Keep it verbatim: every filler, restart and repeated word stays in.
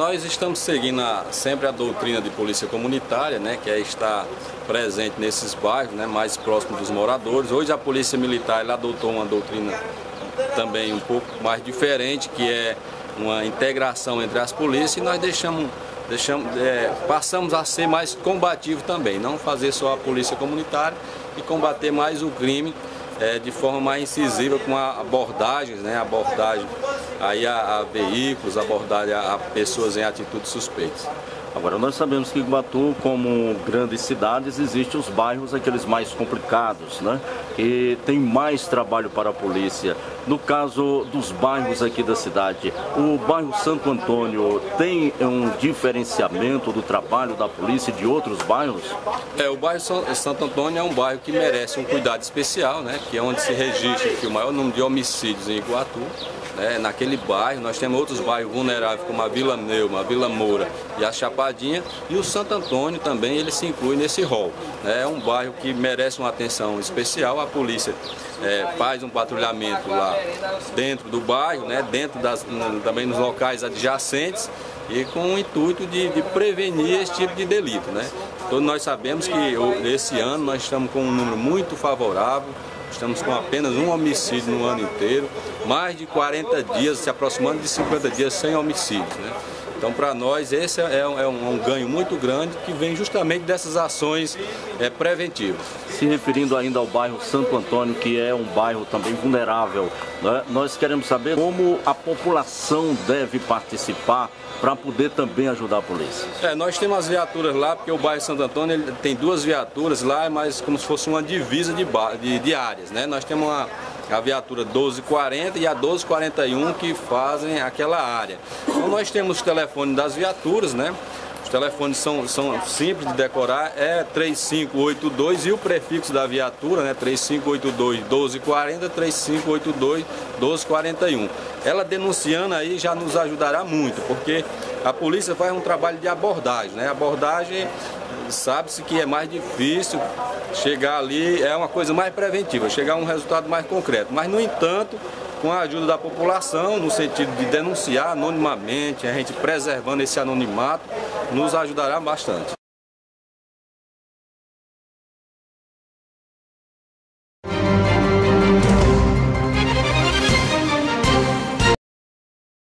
nós estamos seguindo a, sempre a doutrina de polícia comunitária, né, que é estar presente nesses bairros, né, mais próximo dos moradores. Hoje a polícia militar ela adotou uma doutrina também um pouco mais diferente, que é uma integração entre as polícias, e nós deixamos, deixamos, é, passamos a ser mais combativo também, não fazer só a polícia comunitária e combater mais o crime é, de forma mais incisiva, com abordagens, né, abordagem aí a, a veículos, abordagem a, a pessoas em atitudes suspeitas. Agora, nós sabemos que em Iguatu, como grandes cidades, existem os bairros aqueles mais complicados, né? Que tem mais trabalho para a polícia. No caso dos bairros aqui da cidade, o bairro Santo Antônio tem um diferenciamento do trabalho da polícia e de outros bairros? É, o bairro Santo Antônio é um bairro que merece um cuidado especial, né? Que é onde se registra aqui o maior número de homicídios em Iguatu. É, naquele bairro, nós temos outros bairros vulneráveis como a Vila Neuma, a Vila Moura e a Chapadinha, e o Santo Antônio também ele se inclui nesse rol. É um bairro que merece uma atenção especial. A polícia é, faz um patrulhamento lá dentro do bairro, né, dentro das, também nos locais adjacentes, e com o intuito de, de prevenir esse tipo de delito, né? Todos nós sabemos que esse ano nós estamos com um número muito favorável. Estamos com apenas um homicídio no ano inteiro, mais de quarenta dias, se aproximando de cinquenta dias sem homicídios, né? Então, para nós, esse é um, é um ganho muito grande que vem justamente dessas ações é, preventivas. Se referindo ainda ao bairro Santo Antônio, que é um bairro também vulnerável, né? Nós queremos saber como a população deve participar para poder também ajudar a polícia. É, nós temos as viaturas lá, porque o bairro Santo Antônio ele tem duas viaturas lá, mas como se fosse uma divisa de, de, de áreas, né? Nós temos uma, a viatura doze quarenta e a doze quarenta e um que fazem aquela área. Então nós temos os telefones das viaturas, né? Os telefones são, são simples de decorar, é três cinco oito dois, e o prefixo da viatura, né, três cinco oito dois, doze quarenta, três cinco oito dois, doze quarenta e um. Ela denunciando aí já nos ajudará muito, porque a polícia faz um trabalho de abordagem, né? A abordagem, sabe-se que é mais difícil chegar ali, é uma coisa mais preventiva, chegar a um resultado mais concreto. Mas, no entanto, com a ajuda da população, no sentido de denunciar anonimamente, a gente preservando esse anonimato, nos ajudará bastante.